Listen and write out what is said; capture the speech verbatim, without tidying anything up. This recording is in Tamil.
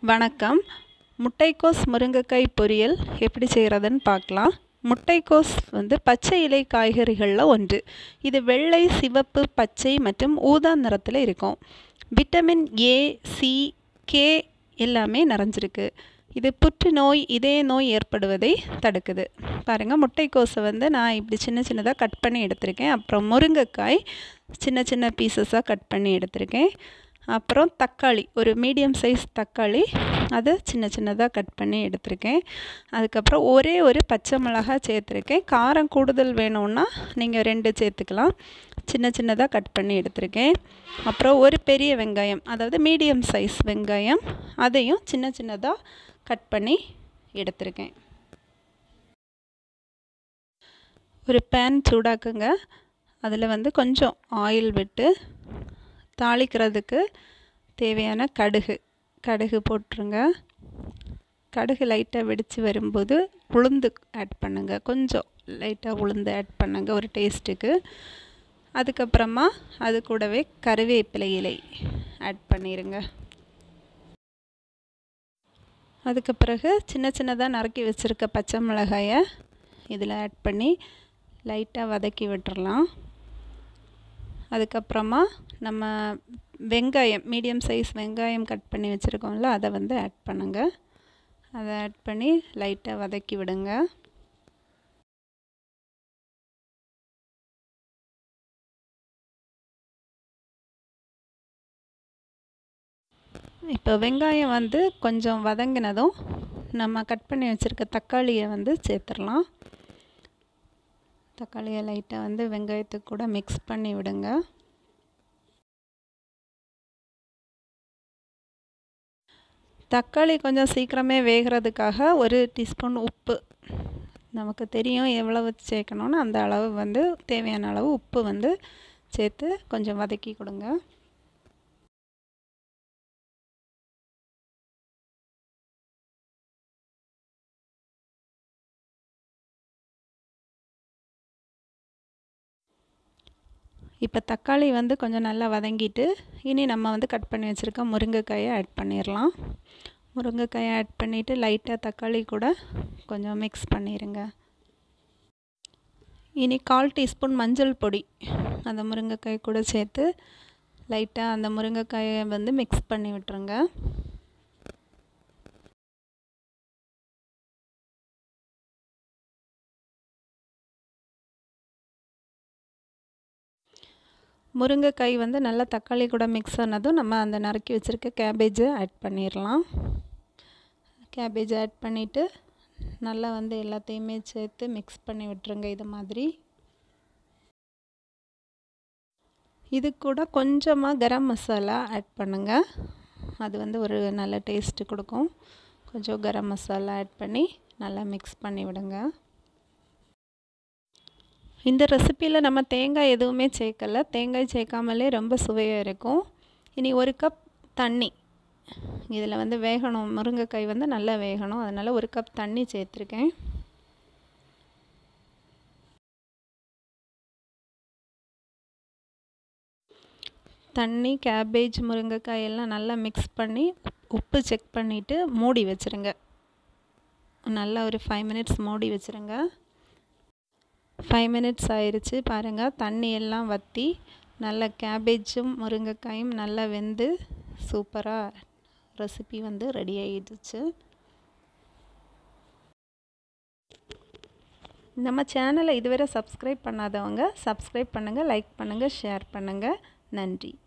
வணக்கம். முட்டைக்கோஸ் முருங்கைக்காய் பொரியல் எப்படி செய்கிறதுன்னு பார்க்கலாம். முட்டைக்கோஸ் வந்து பச்சை இலை காய்கறிகளில் ஒன்று. இது வெள்ளை, சிவப்பு, பச்சை மற்றும் ஊதா நிறத்தில் இருக்கும். விட்டமின் ஏ, சி, கே எல்லாமே நிறைஞ்சிருக்கு. இது புற்றுநோய், இதய நோய் ஏற்படுவதை தடுக்குது. பாருங்கள், முட்டைக்கோஸை வந்து நான் இப்படி சின்ன சின்னதாக கட் பண்ணி எடுத்திருக்கேன். அப்புறம் முருங்கைக்காய் சின்ன சின்ன பீசஸாக கட் பண்ணி எடுத்திருக்கேன். அப்புறம் தக்காளி, ஒரு மீடியம் சைஸ் தக்காளி, அதை சின்ன சின்னதாக கட் பண்ணி எடுத்திருக்கேன். அதுக்கப்புறம் ஒரே ஒரு பச்சை மிளகாய் சேர்த்துருக்கேன். காரம் கூடுதல் வேணும்னா நீங்கள் ரெண்டு சேர்த்துக்கலாம். சின்ன சின்னதாக கட் பண்ணி எடுத்திருக்கேன். அப்புறம் ஒரு பெரிய வெங்காயம், அதாவது மீடியம் சைஸ் வெங்காயம், அதையும் சின்ன சின்னதாக கட் பண்ணி எடுத்திருக்கேன். ஒரு பேன் சூடாக்குங்க. அதில் வந்து கொஞ்சம் ஆயில் விட்டு தாளிக்கிறதுக்கு தேவையான கடுகு கடுகு போட்டுருங்க. கடுகு லைட்டாக வெடித்து வரும்போது உளுந்து ஆட் பண்ணுங்கள். கொஞ்சம் லைட்டாக உளுந்து ஆட் பண்ணுங்க ஒரு டேஸ்ட்டுக்கு. அதுக்கப்புறமா அது கூடவே கருவேப்பிலை இலை ஆட் பண்ணிடுங்க. அதுக்கு பிறகு சின்ன சின்னதாக நறுக்கி வச்சுருக்க பச்சை மிளகாயை இதில் ஆட் பண்ணி லைட்டாக வதக்கி விட்டுறலாம். அதுக்கப்புறமா நம்ம வெங்காயம், மீடியம் சைஸ் வெங்காயம் கட் பண்ணி வச்சுருக்கோம்ல, அதை வந்து ஆட் பண்ணுங்கள். அதை ஆட் பண்ணி லைட்டாக வதக்கி விடுங்க. இப்போ வெங்காயம் வந்து கொஞ்சம் வதங்கினதும் நம்ம கட் பண்ணி வச்சுருக்க தக்காளியை வந்து சேர்த்துடலாம். தக்காளியை லைட்டாக வந்து வெங்காயத்துக்கு கூட மிக்ஸ் பண்ணி விடுங்க. தக்காளி கொஞ்சம் சீக்கிரமே வேகிறதுக்காக ஒரு டீஸ்பூன் உப்பு, நமக்கு தெரியும் எவ்வளவு சேர்க்கணுன்னு, அந்த அளவு வந்து தேவையான அளவு உப்பு வந்து சேர்த்து கொஞ்சம் வதக்கி கொடுங்க. இப்போ தக்காளி வந்து கொஞ்சம் நல்லா வதங்கிட்டு, இனி நம்ம வந்து கட் பண்ணி வச்சுருக்க முருங்கைக்காயை ஆட் பண்ணிடலாம். முருங்கைக்காயை ஆட் பண்ணிவிட்டு லைட்டாக தக்காளி கூட கொஞ்சம் மிக்ஸ் பண்ணிடுங்க. இனி கால் டீஸ்பூன் மஞ்சள் பொடி அந்த முருங்கைக்காய் கூட சேர்த்து லைட்டாக அந்த முருங்கைக்காயை வந்து மிக்ஸ் பண்ணி விட்டுருங்க. முருங்கைக்காய் வந்து நல்லா தக்காளி கூட மிக்ஸ் ஆனதும் நம்ம அந்த நறுக்கி வச்சுருக்க கேபேஜை ஆட் பண்ணிடலாம். கேபேஜை ஆட் பண்ணிவிட்டு நல்லா வந்து எல்லாத்தையுமே சேர்த்து மிக்ஸ் பண்ணி விட்டுருங்க. இது மாதிரி இது கூட கொஞ்சமாக கரம் மசாலா ஆட் பண்ணுங்கள். அது வந்து ஒரு நல்ல டேஸ்ட்டு கொடுக்கும். கொஞ்சம் கரம் மசாலா ஆட் பண்ணி நல்லா மிக்ஸ் பண்ணி விடுங்க. இந்த ரெசிப்பியில் நம்ம தேங்காய் எதுவுமே சேர்க்கலை. தேங்காய் சேர்க்காமலே ரொம்ப சுவையாக இருக்கும். இனி ஒரு கப் தண்ணி இதில் வந்து வேகணும். முருங்கைக்காய் வந்து நல்லா வேகணும். அதனால் ஒரு கப் தண்ணி சேர்த்துருக்கேன். தண்ணி, கேபேஜ், முருங்கைக்காய் எல்லாம் நல்லா மிக்ஸ் பண்ணி உப்பு செக் பண்ணிவிட்டு மூடி வச்சுருங்க. நல்லா ஒரு ஃபைவ் மினிட்ஸ் மூடி வச்சுருங்க. ஃபைவ் மினிட்ஸ் ஆயிடுச்சு பாருங்கள். தண்ணி எல்லாம் வற்றி நல்ல கேபேஜும் முருங்கைக்காயும் நல்லா வெந்து சூப்பராக ரெசிபி வந்து ரெடி ஆகிடுச்சு. நம்ம சேனலை இதுவரை சப்ஸ்கிரைப் பண்ணாதவங்க சப்ஸ்கிரைப் பண்ணுங்கள், லைக் பண்ணுங்கள், ஷேர் பண்ணுங்கள். நன்றி.